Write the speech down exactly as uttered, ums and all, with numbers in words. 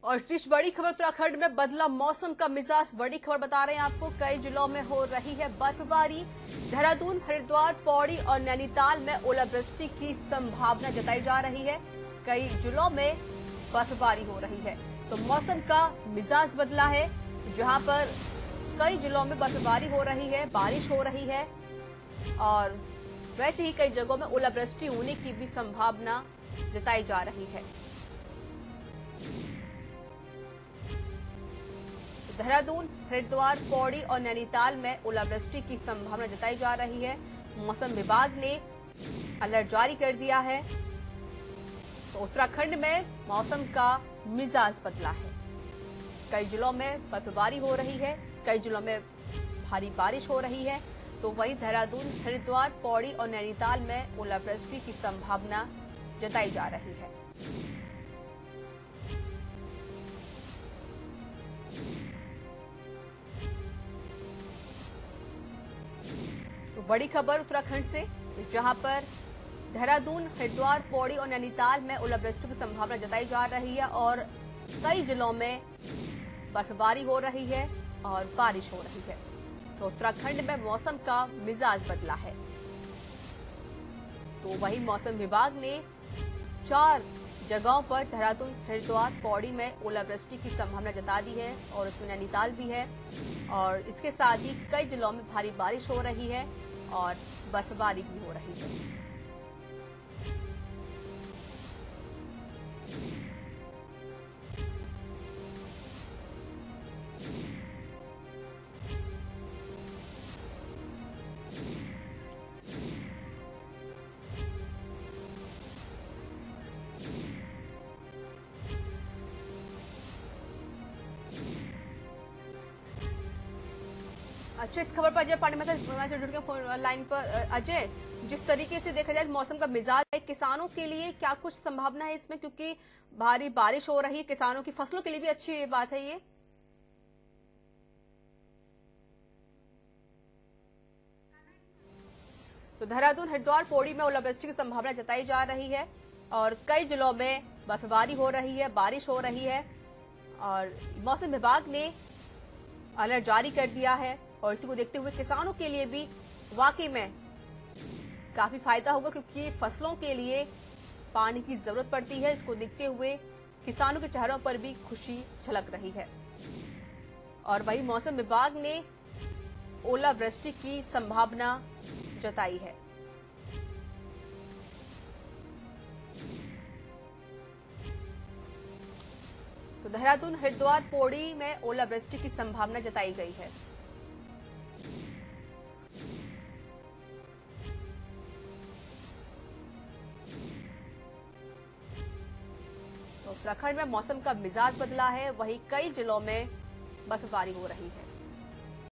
और इस बीच बड़ी खबर, उत्तराखंड में बदला मौसम का मिजाज। बड़ी खबर बता रहे हैं आपको, कई जिलों में हो रही है बर्फबारी। देहरादून, हरिद्वार, पौड़ी और नैनीताल में ओलावृष्टि की संभावना जताई जा रही है। कई जिलों में बर्फबारी हो रही है, तो मौसम का मिजाज बदला है। जहां पर कई जिलों में बर्फबारी हो रही है, बारिश हो रही है और वैसे ही कई जगहों में ओलावृष्टि होने की भी संभावना जताई जा रही है। देहरादून, हरिद्वार, पौड़ी और नैनीताल में ओलावृष्टि की संभावना जताई जा रही है। मौसम विभाग ने अलर्ट जारी कर दिया है। तो उत्तराखंड में मौसम का मिजाज बदला है। कई जिलों में बर्फबारी हो रही है, कई जिलों में भारी बारिश हो रही है। तो वहीं देहरादून, हरिद्वार, पौड़ी और नैनीताल में ओलावृष्टि की संभावना जताई जा रही है। तो बड़ी खबर उत्तराखंड से, जहां पर देहरादून, हरिद्वार, पौड़ी और नैनीताल में ओलावृष्टि की संभावना जताई जा रही है और कई जिलों में बर्फबारी हो रही है और बारिश हो रही है। तो उत्तराखंड में मौसम का मिजाज बदला है। तो वही मौसम विभाग ने चार जगहों पर देहरादून, हरिद्वार, पौड़ी में ओलावृष्टि की संभावना जता दी है और उसमें नैनीताल भी है। और इसके साथ ही कई जिलों में भारी बारिश हो रही है और बर्फबारी भी हो रही है। अच्छा, इस खबर पर अजय पांडे हमारे से जुड़ के फोन लाइन पर। अजय, जिस तरीके से देखा जाए मौसम का मिजाज है, किसानों के लिए क्या कुछ संभावना है इसमें, क्योंकि भारी बारिश हो रही है, किसानों की फसलों के लिए भी अच्छी बात है ये। तो देहरादून, हरिद्वार, पौड़ी में ओलावृष्टि की संभावना जताई जा रही है और कई जिलों में बर्फबारी हो रही है, बारिश हो रही है और मौसम विभाग ने अलर्ट जारी कर दिया है। और इसी को देखते हुए किसानों के लिए भी वाकई में काफी फायदा होगा, क्योंकि फसलों के लिए पानी की जरूरत पड़ती है। इसको देखते हुए किसानों के चेहरों पर भी खुशी झलक रही है। और वही मौसम विभाग ने ओलावृष्टि की संभावना जताई है। तो देहरादून, हरिद्वार, पौड़ी में ओलावृष्टि की संभावना जताई गई है। तो उत्तराखंड में मौसम का मिजाज बदला है, वहीं कई जिलों में बर्फबारी हो रही है।